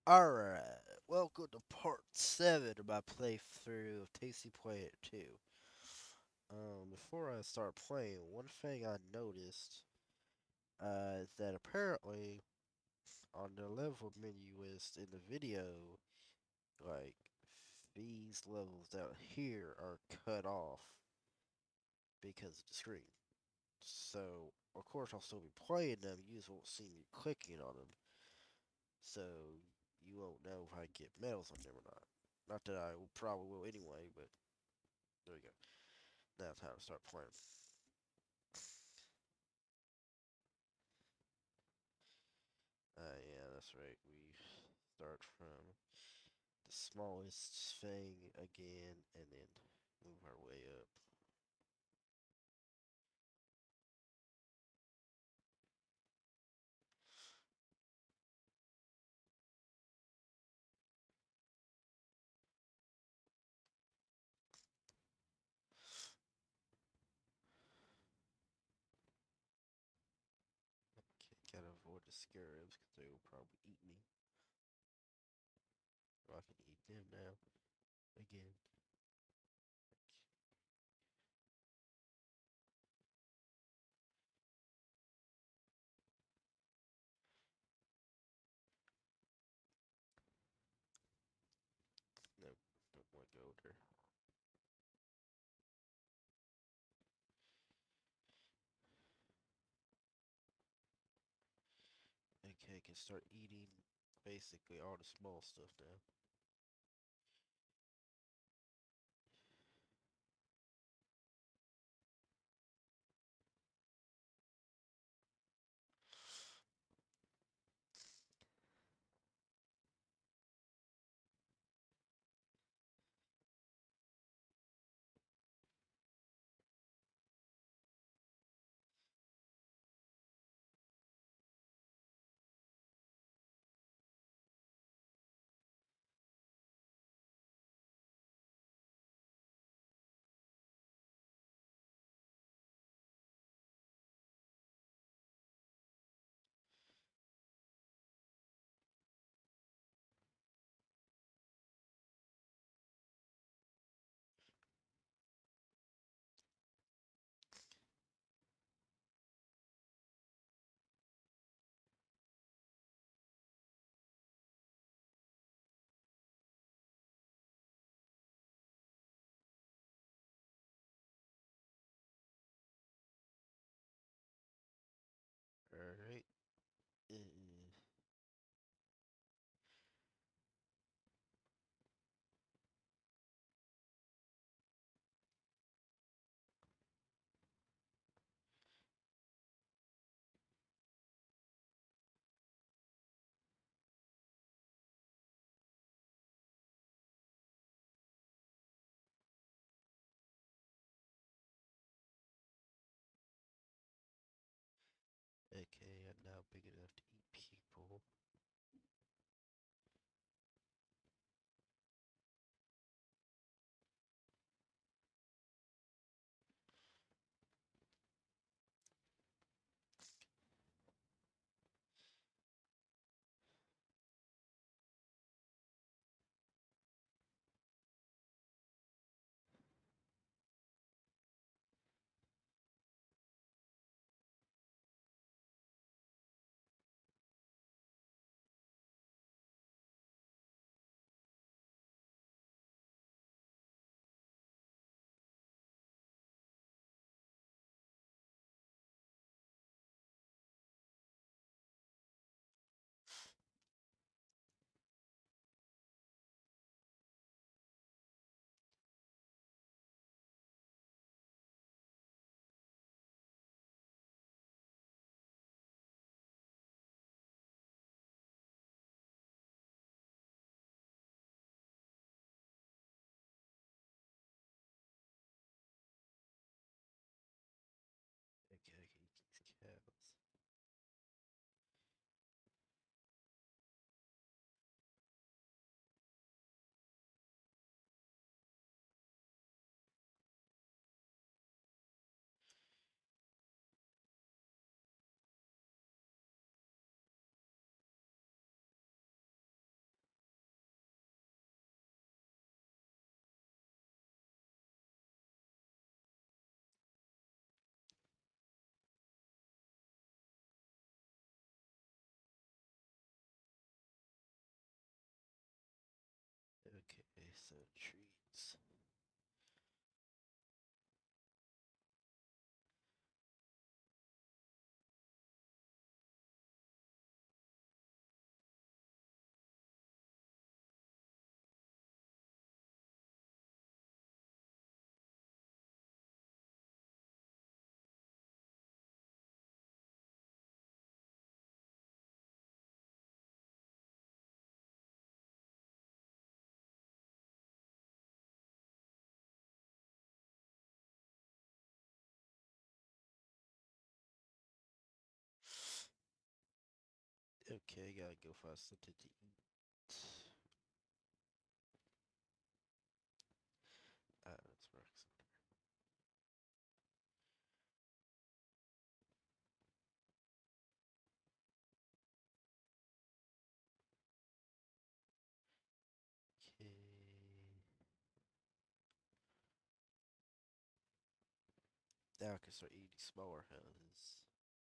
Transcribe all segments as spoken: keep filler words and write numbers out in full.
Alright, welcome to part seven of my playthrough of Tasty Player two. Um, before I start playing, one thing I noticed uh, is that apparently on the level menu list in the video, like, these levels down here are cut off because of the screen. So, of course, I'll still be playing them, you just won't see me clicking on them. So, you won't know if I get medals on them or not. Not that I will, probably will anyway, but there we go. Now it's time to start playing. Uh, yeah, that's right. We start from the smallest thing again and then move our way up. Okay, gotta avoid the scarabs because they will probably eat me. Or I can eat them now. Again. Nope, don't want to go there. Okay, can start eating basically all the small stuff now. so trees. Okay, gotta go find something to eat. Ah, that's rocks. Okay. Now I can start eating smaller houses.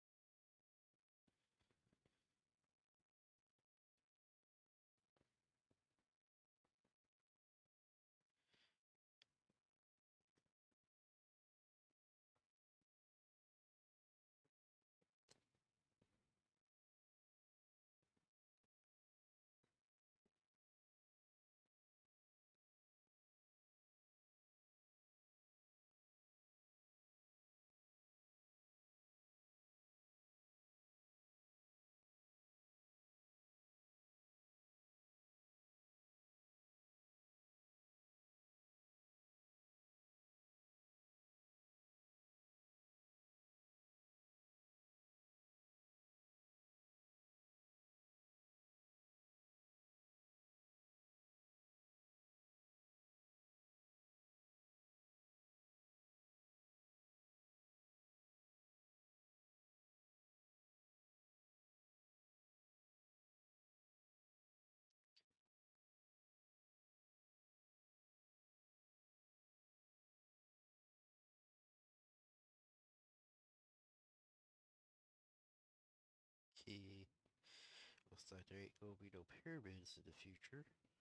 Okay. Looks like there ain't gonna be no pyramids in the future.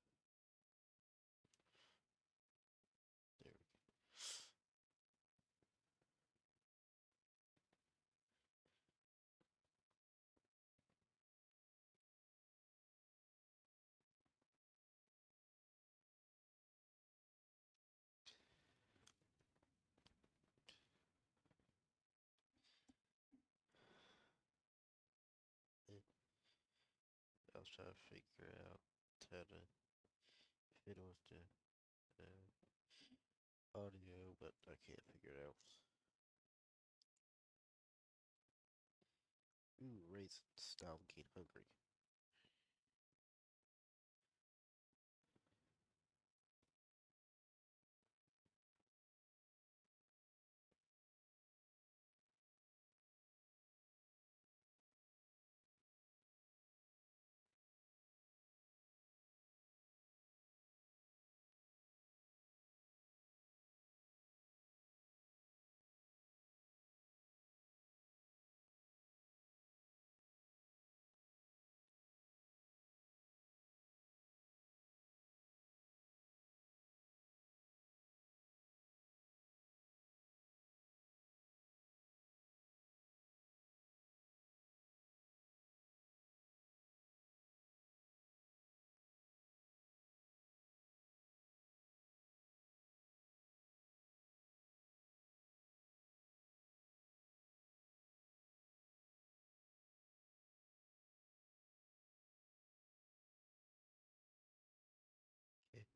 There we go. I was trying to figure out how to fit with the uh, audio, but I can't figure it out. Ooh, raisins. Now I'm getting hungry. Okay.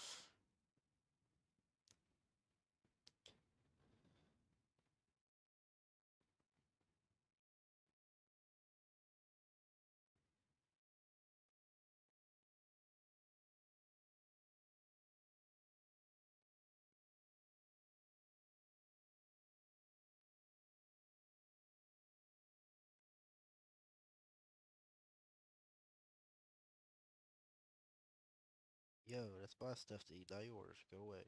Yo, that's my stuff to eat, not yours. Go away.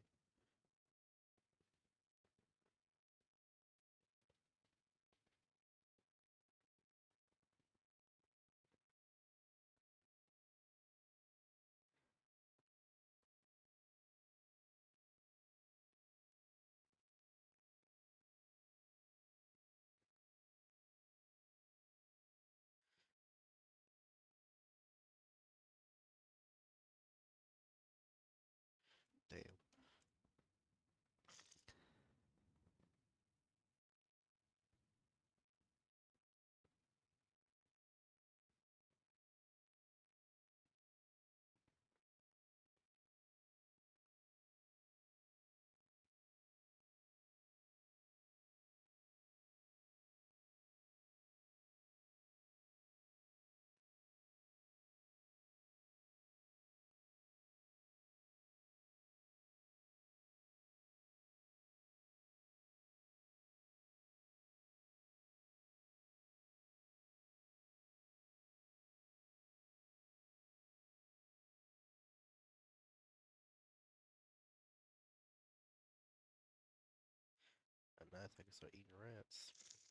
nice. I can start eating rats.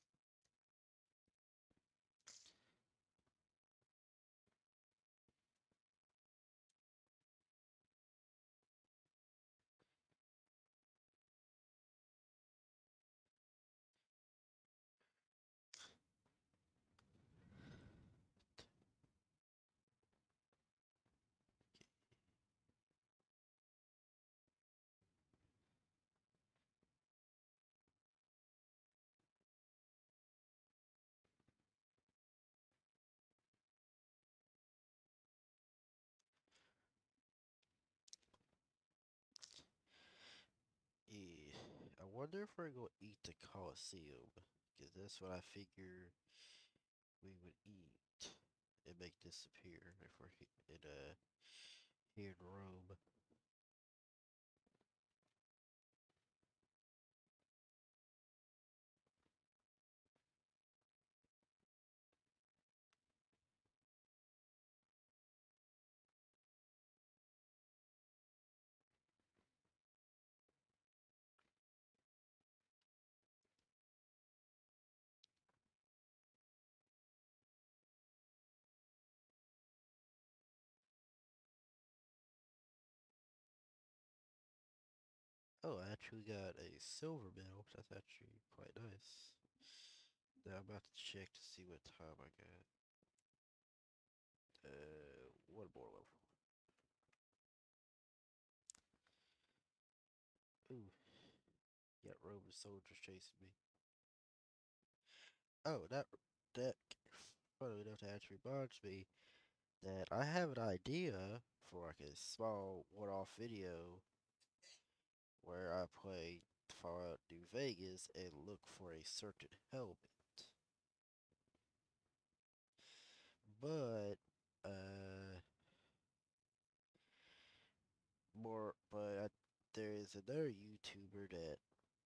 Yeah. I wonder if we're gonna eat the Coliseum. Because that's what I figure we would eat and make disappear if we're he- in uh here in Rome. Oh, I actually got a silver medal. That's actually quite nice. Now I'm about to check to see what time I got. Uh, one more level. Ooh, got Roman soldiers chasing me. Oh, that that funny enough that actually reminds me that I have an idea for like a small one-off video where I play Fallout New Vegas and look for a certain helmet. But uh, more, but I, there is another YouTuber that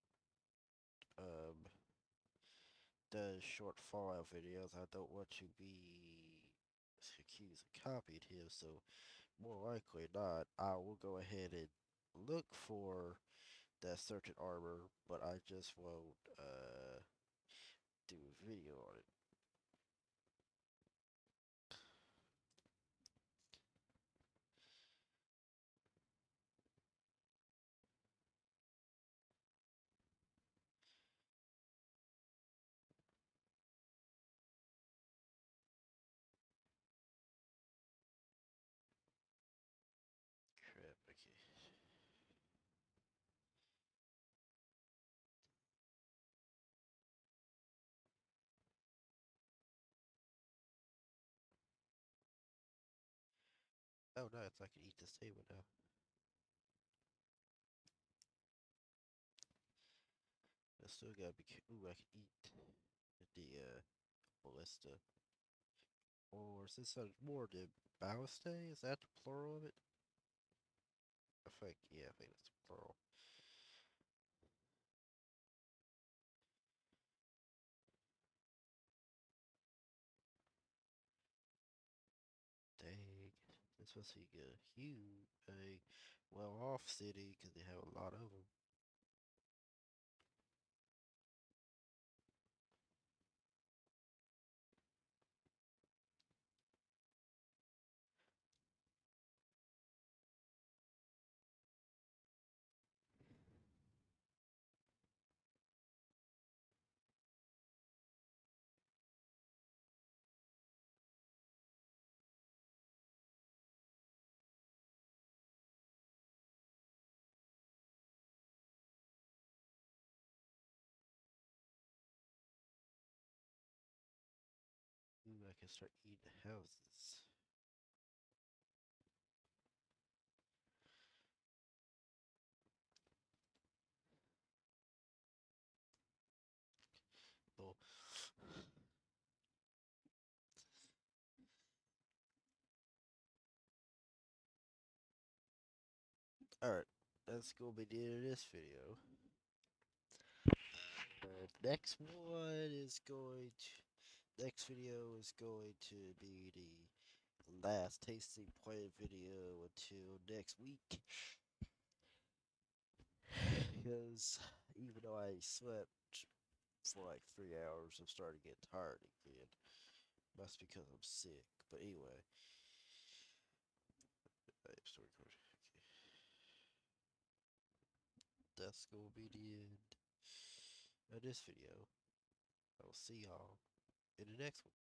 um does short Fallout videos. I don't want to be accused of copying him, so more likely not, I will go ahead and look for that certain armor, but I just won't uh do a video on it. Crap, okay. Oh nice, I can eat this table now. I still gotta be. Ooh, I can eat the uh ballista. Or since there's more, the ballistae? Is that the plural of it? I think, yeah, I think that's the plural. Dang, this must be a huge, a well-off city because they have a lot of them. Ooh, I can start eating houses. Well, alright, that's gonna be the end of this video. Uh, next one is going to, next video is going to be the last tasting play video until next week. Because, even though I slept for like three hours, I'm starting to get tired again. That's because I'm sick. But anyway, I am still recording. Okay. That's gonna be the end of this video. I will see y'all in the next one.